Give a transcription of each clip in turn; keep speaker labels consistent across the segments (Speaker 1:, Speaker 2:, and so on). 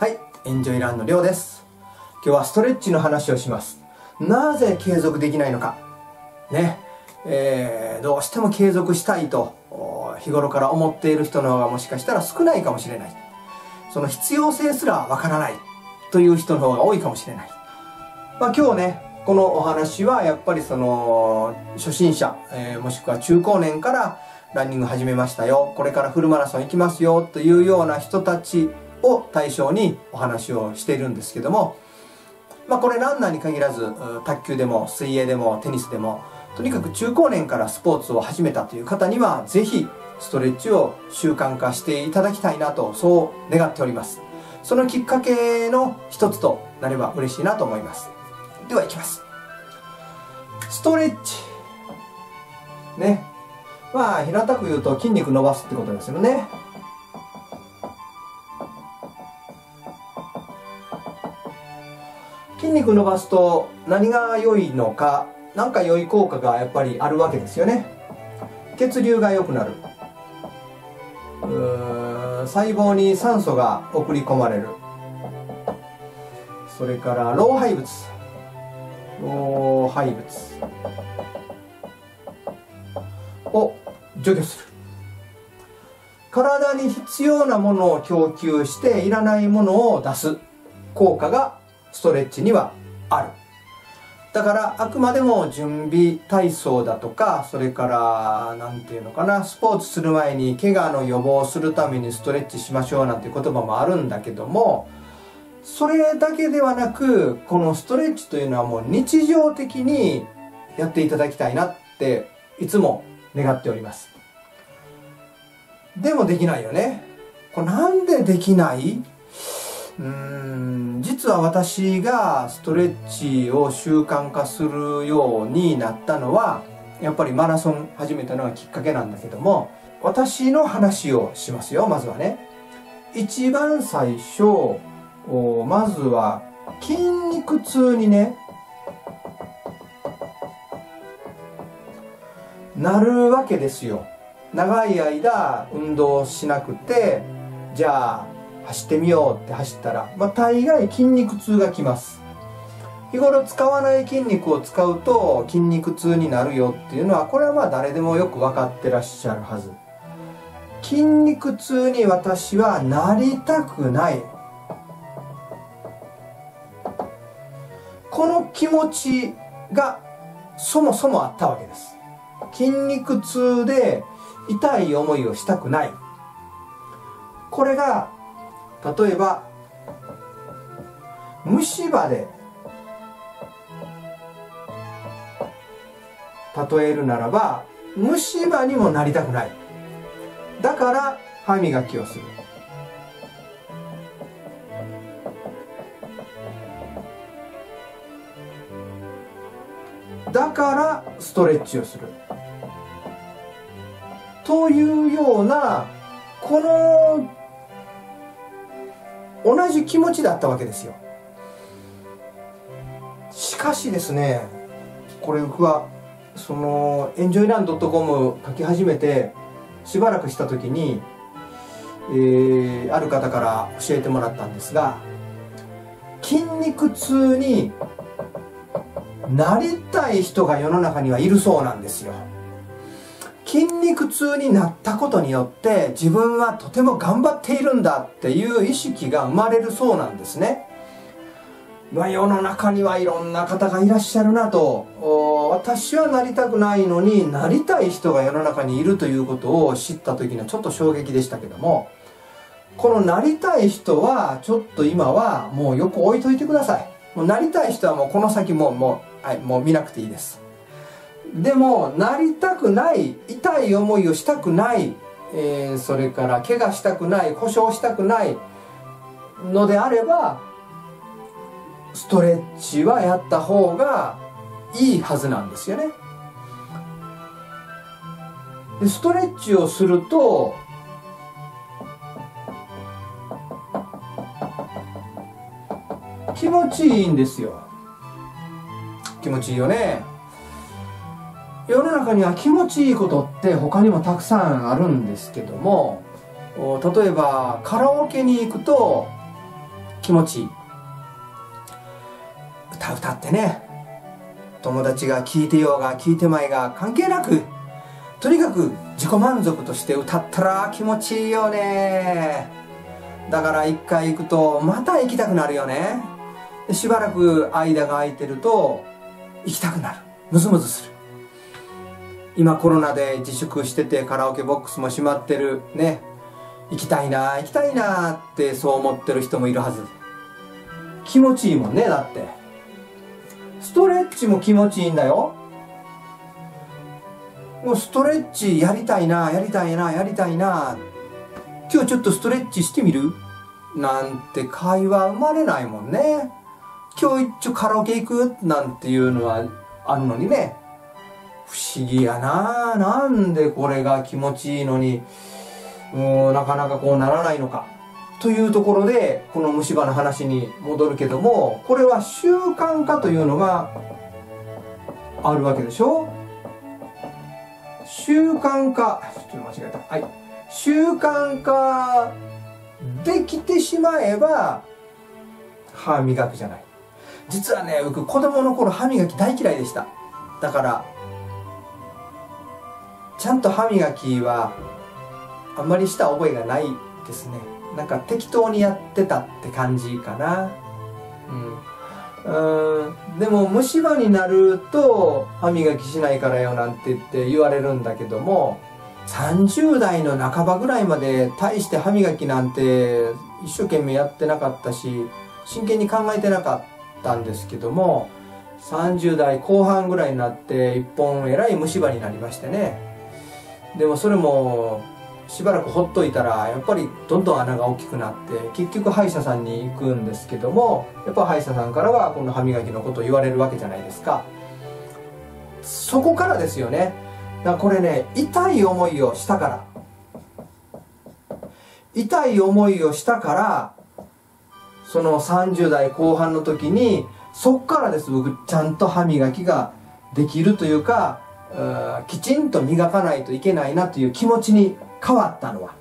Speaker 1: はい、エンジョイランドりょうです。今日はストレッチの話をします。なぜ継続できないのか。ね、どうしても継続したいと日頃から思っている人の方がもしかしたら少ないかもしれない。その必要性すらわからないという人の方が多いかもしれない。今日ね、このお話はやっぱりその初心者、もしくは中高年からランニング始めましたよ、これからフルマラソン行きますよというような人たちを対象にお話をしているんですけども、これランナーに限らず卓球でも水泳でもテニスでも、とにかく中高年からスポーツを始めたという方にはぜひストレッチを習慣化していただきたいなと、そう願っております。そのきっかけの一つとなれば嬉しいなと思います。ではいきます。ストレッチね、平たく言うと筋肉伸ばすってことですよね。筋肉伸ばすと何が良いのか、何か良い効果がやっぱりあるわけですよね。血流が良くなる、細胞に酸素が送り込まれる、それから老廃物を除去する。体に必要なものを供給していらないものを出す効果がストレッチにはある。だからあくまでも準備体操だとか、それからなんていうのかな、スポーツする前に怪我の予防をするためにストレッチしましょうなんていう言葉もあるんだけども、それだけではなく、このストレッチというのはもう日常的にやっていただきたいなっていつも願っております。でもできないよね。これなんでできない？実は私がストレッチを習慣化するようになったのはやっぱりマラソン始めたのがきっかけなんだけども、私の話をしますよ。まずはね、一番最初、まずは筋肉痛にねなるわけですよ。長い間運動しなくて、じゃあ走ってみようって走ったら、大概筋肉痛がきます。日頃使わない筋肉を使うと筋肉痛になるよっていうのは、これは誰でもよく分かってらっしゃるはず。筋肉痛に私はなりたくない。この気持ちがそもそもあったわけです。筋肉痛で痛い思いをしたくない。これが例えば虫歯で例えるならば、虫歯にもなりたくない。だから歯磨きをする。だからストレッチをするというような、この同じ気持ちだったわけですよ。しかしですね、これ僕はそのエンジョイランド.com書き始めてしばらくした時に、ある方から教えてもらったんですが、筋肉痛になりたい人が世の中にはいるそうなんですよ。筋肉痛になったことによって自分はとても頑張っているんだっていう意識が生まれるそうなんですね。世の中にはいろんな方がいらっしゃるなと、私はなりたくないのになりたい人が世の中にいるということを知った時にはちょっと衝撃でしたけども、このなりたい人はちょっと今はもうよく置いといてください。もうなりたい人はもうこの先もう見なくていいです。でもなりたくない、痛い思いをしたくない、それから怪我したくない、故障したくないのであれば、ストレッチはやった方がいいはずなんですよね。でストレッチをすると気持ちいいんですよ。気持ちいいよね。世の中には気持ちいいことって他にもたくさんあるんですけども、例えばカラオケに行くと気持ちいい。歌ってね、友達が聴いてようが聴いてまいが関係なく、とにかく自己満足として歌ったら気持ちいいよね。だから一回行くとまた行きたくなるよね。しばらく間が空いてると行きたくなる。ムズムズする。今コロナで自粛しててカラオケボックスも閉まってるね。行きたいな行きたいなってそう思ってる人もいるはず。気持ちいいもんね。だってストレッチも気持ちいいんだよ。もうストレッチやりたいなやりたいなやりたいな、今日ちょっとストレッチしてみるなんて会話生まれないもんね。今日一応カラオケ行くなんていうのはあるのにね。不思議やな。なんでこれが気持ちいいのになかなかこうならないのかというところで、この虫歯の話に戻るけども、これは習慣化というのがあるわけでしょ。習慣化、ちょっと間違えた。はい。習慣化できてしまえば歯磨くじゃない。実はね、僕子供の頃歯磨き大嫌いでした。だからちゃんと歯磨きはあんまりした覚えがないですね。なんか適当にやってたって感じかな。でも虫歯になると歯磨きしないからよなんて言われるんだけども、30代の半ばぐらいまで大して歯磨きなんて一生懸命やってなかったし、真剣に考えてなかったんですけども、30代後半ぐらいになって一本えらい虫歯になりましてね。でもそれもしばらくほっといたらやっぱりどんどん穴が大きくなって結局歯医者さんに行くんですけども、やっぱ歯医者さんからはこの歯磨きのことを言われるわけじゃないですか。そこからですよね。だからこれね、痛い思いをしたからその30代後半の時にそっからです。僕ちゃんと歯磨きができるというか、きちんと磨かないといけないなという気持ちに変わったのは。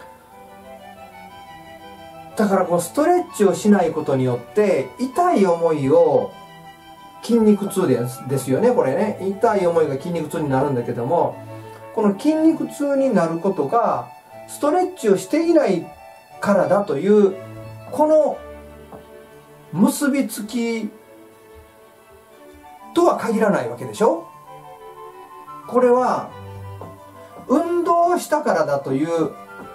Speaker 1: だからこうストレッチをしないことによって痛い思いを、筋肉痛ですよねこれね。痛い思いが筋肉痛になるんだけども、この筋肉痛になることがストレッチをしていないからだというこの結びつきとは限らないわけでしょ。これは運動したからだという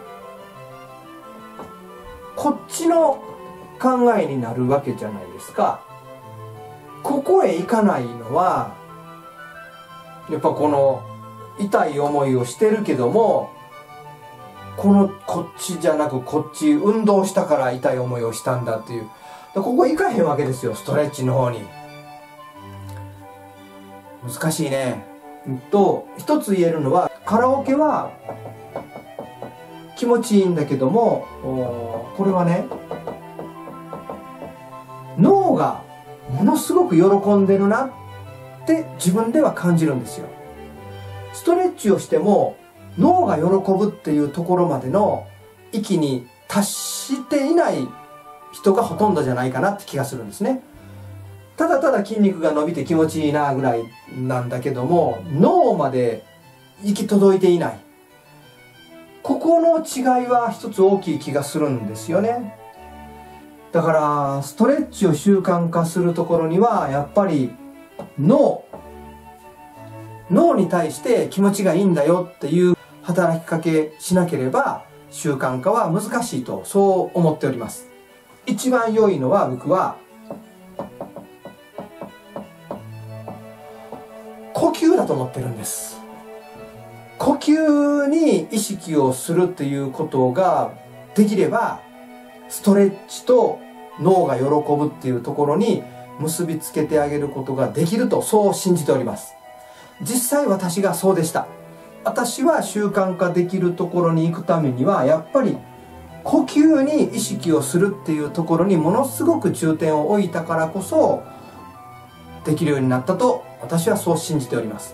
Speaker 1: こっちの考えになるわけじゃないですか。ここへ行かないのはやっぱこの痛い思いをしてるけども、こっちじゃなくこっち運動したから痛い思いをしたんだっていう、ここ行かへんわけですよ。ストレッチの方に難しいね。一つ言えるのは、カラオケは気持ちいいんだけども、これはね、脳がものすごく喜んでるなって自分では感じるんですよ。ストレッチをしても脳が喜ぶっていうところまでの域に達していない人がほとんどじゃないかなって気がするんですね。ただただ筋肉が伸びて気持ちいいなぐらいなんだけども、脳まで行き届いていない。ここの違いは一つ大きい気がするんですよね。だからストレッチを習慣化するところにはやっぱり脳に対して気持ちがいいんだよっていう働きかけしなければ習慣化は難しいと、そう思っております。一番良いのは、僕は呼吸だと思ってるんです。呼吸に意識をするっていうことができれば、ストレッチと脳が喜ぶっていうところに結びつけてあげることができると、そう信じております。実際私がそうでした。私は習慣化できるところに行くためにはやっぱり呼吸に意識をするっていうところにものすごく重点を置いたからこそできるようになったと、私はそう信じております。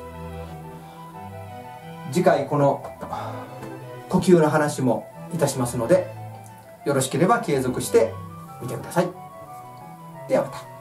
Speaker 1: 次回この呼吸の話もいたしますので、よろしければ継続してみてください。ではまた。